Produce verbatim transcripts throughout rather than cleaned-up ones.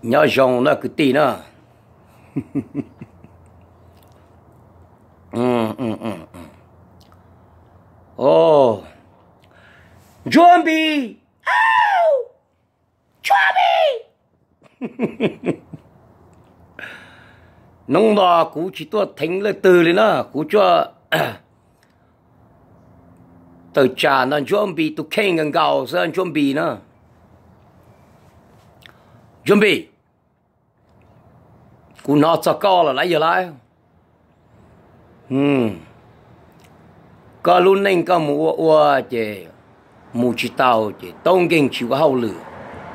nhớ rong nó cứ tí nữa. ừ, ừ, ừ. Oh, zombie! Ow! Zombie! Nông đó cú chỉ tôi thánh lên từ lên đó, cú cho từ cha nó zombie tụ khen gần gạo sao zombie nữa. Zombie, cú nó cho co là lấy giờ lại. Hmm. Có lúc nên có mua mua chứ mua chỉ tàu chứ đông kinh chịu có hậu lửa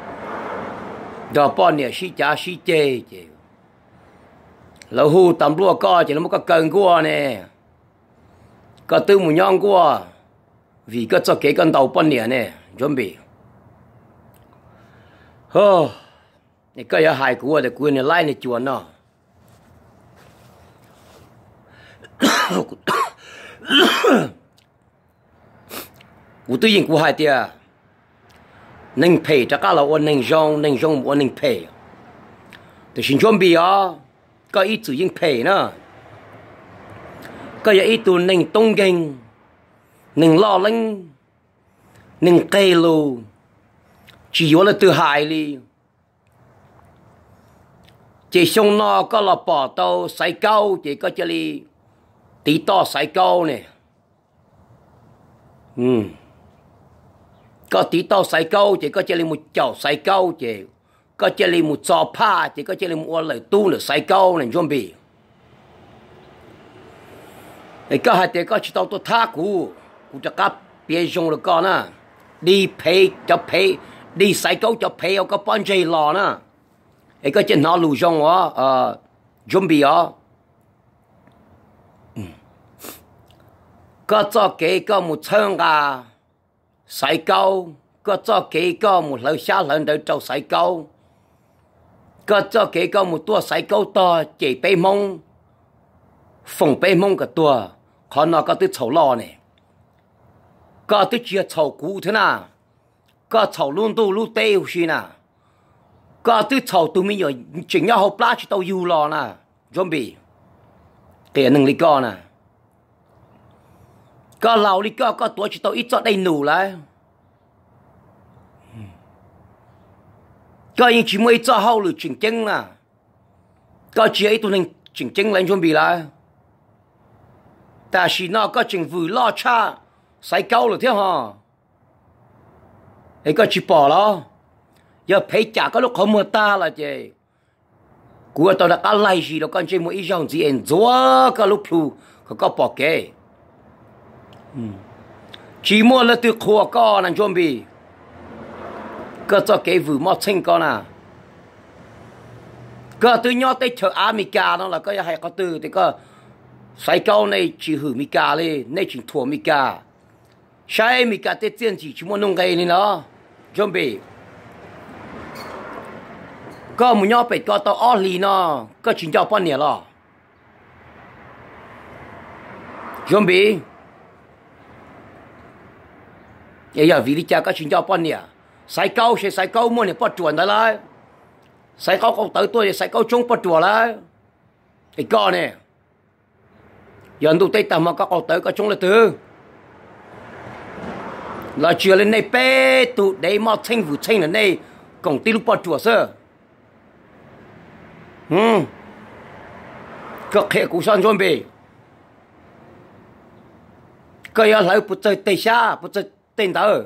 đó bao nhiêu xí giá xí chê chứ lâu hù tầm lúa co chứ nó mới có cần qua nè có tư một nhon qua vì có cho cái con tàu bao nhiêu nè chuẩn bị hơ này cái ya hai của để quyền này lại này chuồn nó cú tự nhiên cú hai tia nên pay chắc là ôn nên rong nên rong ôn nên payแต่ฉันchuẩn bị à có ít tự nhiên pay nữa có ít tu nên tung kinh nên lo lắng nên cây lù chỉ có là từ hại đi chỉ xong nó có là bỏ tàu sải câu chỉ có chỉ li tí to sải câu này ừ có tí tao sải câu chỉ có chơi một chảo sải câu chỉ có chơi một trò pa chỉ có chơi một lời tu nữa sải câu này chuẩn bị cái có hai cái có chỉ tao tôi thác cú cúจะกลับเปียจงแล้วก็นะดีเพย์จะเพย์ดีสายcâuจะเพย์เอาก็ป้อนใจหล่อนะไอ้ก็จะนอนลู่จงวะเอ่อchuẩn bịอ่ะก็จะเก๋ก็มุดเชิงกาสายเก้าก็จะเก๋ก็มุดเลยชาเลยเดินเจ้าสายเก้าก็จะเก๋ก็มุดตัวสายเก้าต่อเจ๋ไปมงฝงไปมงกับตัวขอนอก็ติดเฉาล้อเนี่ยก็ติดเจียเฉากูเท่าน่ะก็เฉาลุ่นตู้ลุ่นเต้วชีน่ะก็ติดเฉาตัวมีอยู่จริงๆเขาปลาชิโตยูรอน่ะจอมบีเตียหนึ่งลิก้อน่ะก็เราลิก้ก็ตัวชิโตอีจอดได้หนูแล้วก็ยังchỉ mới cho hậu lử chỉnh chỉnh nèก็chỉ ấy tụi mình chỉnh chỉnh lên chuẩn bị lạiแต่chỉ nó có chỉnh vừa lo cha sai câu rồi thế hả ấy có chỉ bỏ lo giờ phải trả có lúc không mưa ta là gì của tao đã cá lai gì đó con chơi một ít dòng gì em gió có lúc thu có bỏ kê chỉ mua là từ khua con anh chuẩn bị có cho cái vừa mót sinh con à có từ nhỏ tới chợ Amica nó là có hay có từ thì có sai câu này chỉ hử Mica lên này chỉ thua Mica sai Mica tới tiền chỉ chỉ muốn nông cây này nó chuẩn bị có một nhỏ phải có tao Oli nó có chuyện cho bao nhiêu lo chuẩn bị giờ vì đi cha có chuyện cho bao nhiêu sai câu sẽ sai câu mua này bắt chuẩn đó lại sai câu câu tới tôi sai câu chung bắt chuẩn lại cái con này giờ tụi tây tầm mà các câu tới có chung là từ là chưa lên này bé tụi đấy mà thanh vụ thanh ở đây công ty lúc bắt chuẩn sơ ừ các hệ cụ san chuẩn bị cái là lại bút chơi tây xa bút chơi tên tớ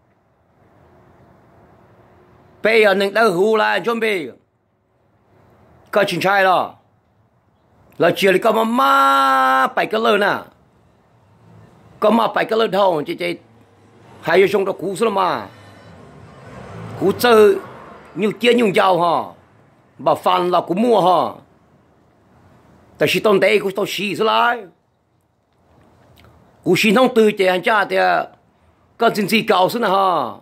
bây giờ nên tớ hù lại chuẩn bị có chuyện trai đó là chuyện có mà má bảy cái lơ nè có mà bảy cái lơ đâu chị chị hai trong đó cú số mà cú chơi nhiều tiền nhiều giàu hả bà phan là cú mua hả tại vì tông đây cú tao xì số lại cú xì không từ chị anh cha thì có chuyện gì cao số nè hả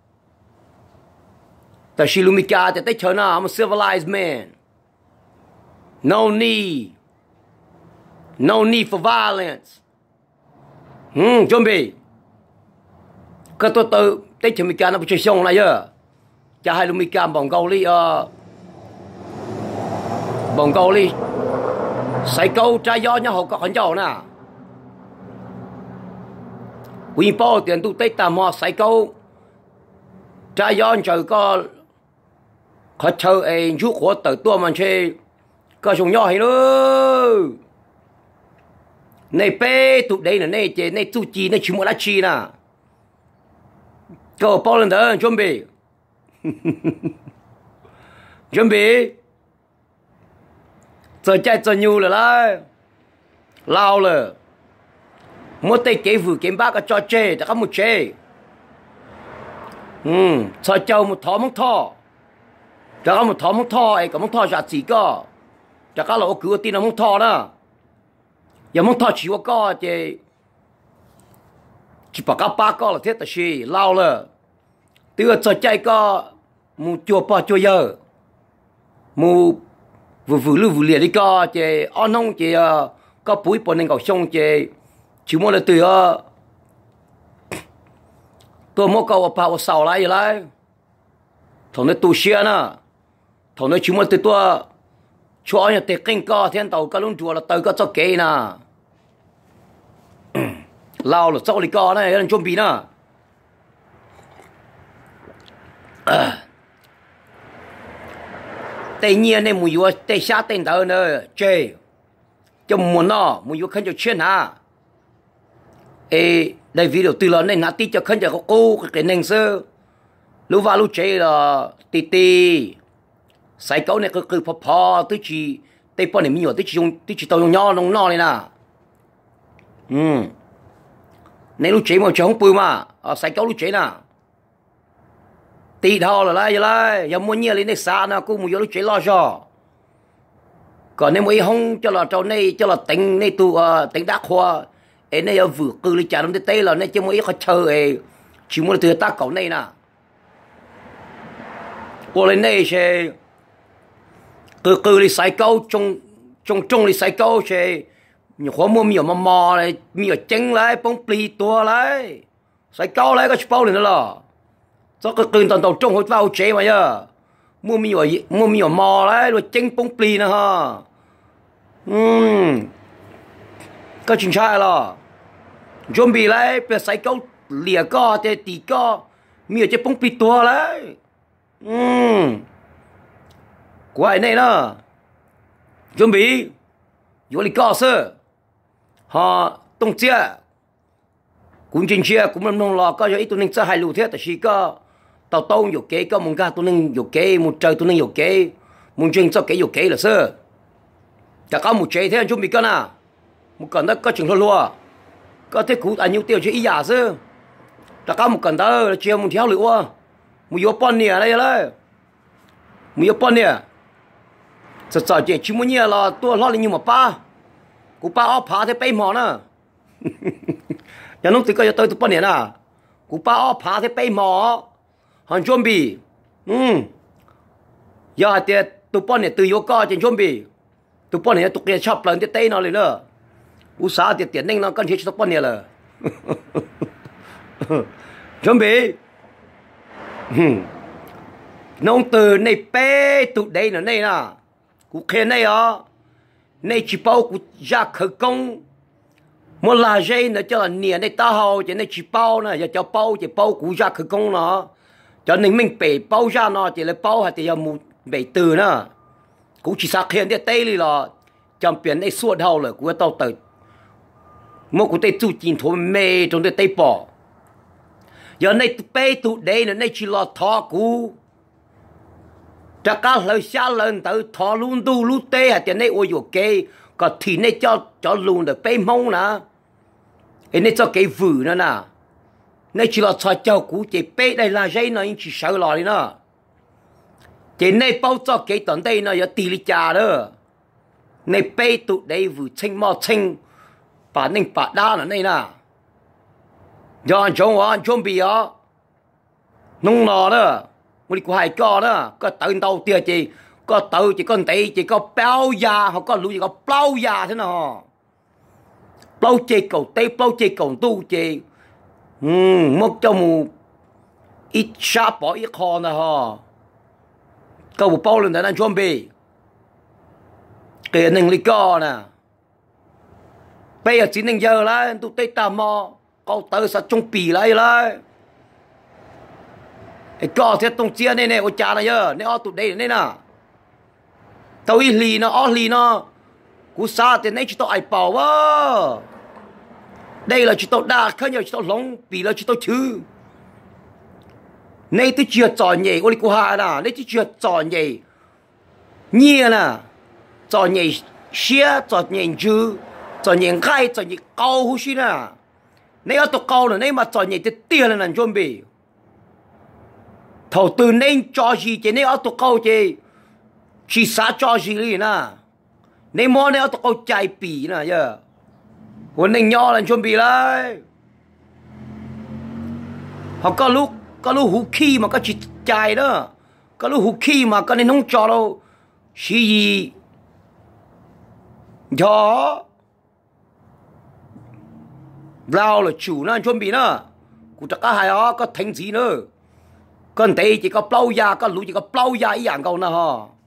แต่ชิลุมิกาแต่ได้เชิญนะ I'm a civilized man no need no need for violence อืมจอมบีก็ตัวตัวได้เชิญมิกานะผู้ชายชงอะไรเยอะจะให้ลุมิกาบอกเกาหลีเออ bồng câu đi sấy câu trái gió nhau họ có khẩn gió nè quy mô tiền tu tết tạm họ sấy câu trái gió trời có khó chơi ấy chút khó tới tua mà chơi có dùng nhau hay nữa này bé tụi đây là này chế này tu chi này chỉ một lá chi nè có bao lần đó chuẩn bị chuẩn bị giờ chạy giờ nhiều rồi đấy lao rồi một tay kế vừa kiếm bác cho chơi đã có một chơi ừ cho châu một thó một thó đã có một thó một thó ấy có một thó giá trị cơ đã có là ô cứ tin là một thó đó giờ một thó chỉ có có thì chỉ bảo các bác có là thiết là gì lao rồi từ giờ chạy có một chùa bỏ chùa giờ một vừa vừa lưu vừa liền đi co chị ăn nông chị có bụi bẩn nên cầu sông chị chỉ muốn là từ tôi muốn cầu bảo sầu lại lại thằng nó tu sửa nè thằng nó chỉ muốn từ tôi cho anh để kinh co thiên tàu cái luôn chùa là tới cái cho kê nè lao là sau đi co này anh chuẩn bị nè tây nhiên này mùi vừa tây xa tên đó nữa chơi cho muốn nó mùi vừa khăn cho chuyện hả ê đây video từ lớn này nát tí cho khăn cho cô cô cái nền sơ lúc vào lúc chơi là tì tì sai câu này cứ cứ phò phò tới chỉ tây bọn này mình nhiều tới chỉ dùng tới chỉ tàu dùng nho dùng nho này nè ừ này lúc chơi mà chơi không bự mà ở sai câu lúc chơi nè tì thao là lại lại giờ muốn nhiều lên đây xa nè cô muốn vô lúc chơi lo cho còn nếu mới không cho là trâu này cho là tính này tụ tính đá khoa ấy này vừa cứ đi trả nó tới là này chứ mới khó chơi chỉ muốn từ ta cậu này nè cô lên đây sẽ từ từ đi sai câu trong trong trong đi sai câu sẽ nhiều khó mua nhiều mà mò này nhiều chân lại bông pli tua lại sai câu lại có bao nhiêu nữa là cho cái cơn tàu trong hốt vào chế mà nhá mua nhiều mua nhiều mò đấy rồi chân bông pli nữa ha ừm có chuyện sai là chuẩn bị lại phải sai câu lìa co để tì co nhiều chân bông pli tua đấy ừm quay này nữa chuẩn bị vô đi co sơ họ tung chia cũng trên chia cũng làm nông lò có cho ít tụi mình sẽ hai lù thế tại vì có tàu tông nhiều kế có mông ga tụi mình nhiều kế một trời tụi mình nhiều kế một chuyện cho kế nhiều kế là sơ cả có một chế thế chuẩn bị cái nào một cần đó có chừng lo lúa có thể cụ anh nhiều tiêu chỉ ý giả sơ cả có một cần đó là chia một theo lửa một yếu pon nè đây đấy một yếu pon nè sợ sợ chuyện chỉ muốn nhiều là tôi lo lên như một ba cụ ba ốp phá thế bay mỏ nữa nhà nông thì có cho tôi tụi bọn này nè cụ ba ốp phá thế bay mỏ hắn chuẩn bị um giờ thì tụi bọn này từ vô co trên chuẩn bị tụi bọn này tụi kia chọc lần cái tay nó lên nữa u sa thì tiền nên nó cần thiết tụi bọn này là chuẩn bị nông từ này bé tụi đây là này nè cụ khen này à này chỉ bao cụ ra khởi công một là dây nó cho là nè này ta hầu chỉ này chỉ bao nè giờ cho bao chỉ bao cụ ra khởi công nó cho nên mình bể bao ra nó chỉ là bao hay thì giờ một bể từ nữa cụ chỉ xác hiện để tây đi là trong biển này suốt hầu rồi cụ tao tới một cụ tây tu chín thôi mê trong đây tây bỏ giờ này bể tụ đây là này chỉ là thọ cụ chắc cả lời xa lần tới thọ luôn tu luôn tê hay tiền này ôi dồi kê còn thì này cho cho luôn được bê mông nè cái này cho cái vử nữa nè này chỉ là cho cháu cũ chỉ bê đây là dây nó chỉ sợ lò đi nữa cái này bao cho cái tận đây nó có tỷ lệ trả đó này bê tụ đây vử chinh mò chinh bà nên bà đa là này nè giờ anh chồng anh chuẩn bị á nông nọ đó một đi quay co đó có tự đầu tiền chỉ có tự chỉ con tỷ chỉ có bao già hoặc có lũ gì có bao già thế nào bao chê cầu tây bao chê cầu tu chê ừm mất cho mù ít xa bỏ ít kho nè ha câu một bao lần để anh chuẩn bị cái nên lý co nè bây giờ chỉ nên giờ lại tụi tây tà mò câu tới sao trong bì lại lại cái co thế tông chia này này ôi cha này giờ này ở tụi đây này nè tao ý lì nó ở lì nó cú xa thì này chỉ tao ai bảo á đây là chỉ tao đa khơi nhiều chỉ tao lông bì là chỉ tao chữ này tôi chưa chọn nhảy ôi cú hà nè này tôi chưa chọn nhảy nhia nè chọn nhảy xía chọn nhảy chữ chọn nhảy gai chọn nhảy cao hú xí nè này ở tụi cao nè này mà chọn nhảy thì tiền là nè chuẩn bị thầu từ nên cho gì chứ này ở tụi cao chứ chỉ xã cho gì đi nè này món này ở tụi cao chạy bì nè giờ hôm nay nhỏ là chuẩn bị lại họ có lúc có lúc hú khí mà có chỉ chạy đó có lúc hú khí mà có nên không cho đâu chỉ gì cho lao là chủ nó chuẩn bị nữa cụ tất cả hai họ có thành gì nữa còn đây chỉ có bao giờ có lũ chỉ có bao giờ ý dạng câu nào ha